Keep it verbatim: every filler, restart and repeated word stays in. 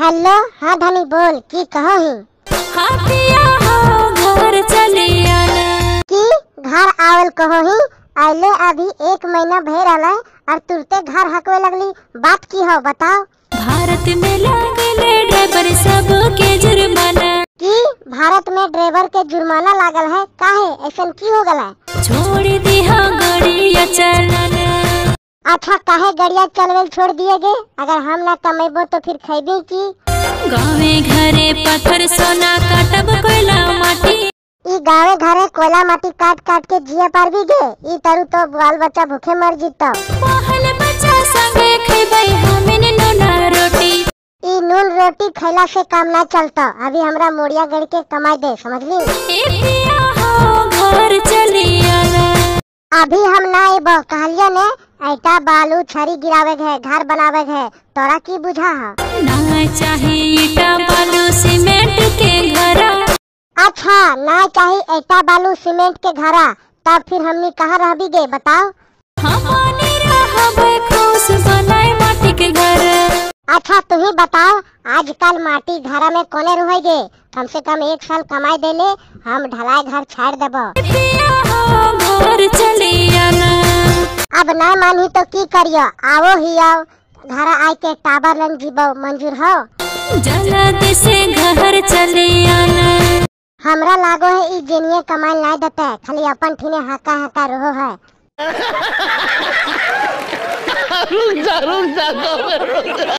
Hello, हाँ धनी बोल की कहो ही घर चलिया की घर आवल कहो ही आइले अभी एक महीना भे रहा और तुरते घर हकवे लगली। बात की हो बताओ। भारत में लागले ड्राइवर सब के जुर्माना की भारत में ड्राइवर के जुर्माना लागल है काहे ऐसा की हो गला? छोड़ दिया गाड़िया चलाना। अच्छा काहे गाड़िया चलवेल छोड़ दिए गे? अगर हम ना कमेबो तो फिर खैबे की? गाँवे घरे पत्थर सोना काटब कोयला माटी। ई गाँवे घरे कोयला माटी काट काट के जिया पार भी गे। ई तरु तो बाल बच्चा भूखे मर जीता। पहल बच्चा संगे खैबै हमें नूना रोटी। ई नून रोटी खैला से काम ना चलता। अभी हमरा मोड़िया गड़ के कमाई दे समझली। घर चलिया अभी हम ना एबो कहलिया ने ऐटा बालू छरी गिरावे है घर बनावे है तोरा की बुझा है? ना चाहिए ईटा बालू सीमेंट के घरा। अच्छा ना चाहिए ऐटा बालू सीमेंट के घरा तब फिर हमनी कहाँ रह भी गए बताओ? हमनी रहबै खुश बनाए माटी के घर। अच्छा तुम ही बताओ आजकल माटी घरा में कोने रुहेगे? कम से कम एक साल कमाई देले हम ढलाई घर छाड़ देबो। घर चलिया अब ना मानी तो की करियो? आवो ही आओ घर आए के टाबर लन जीबो मंजूर हो? जल्दी से घर चलिया हमरा लागो है ई जेनिए कमाई नहीं देते खाली अपन ठीने हका हका रहो है। रुक जा रुक जा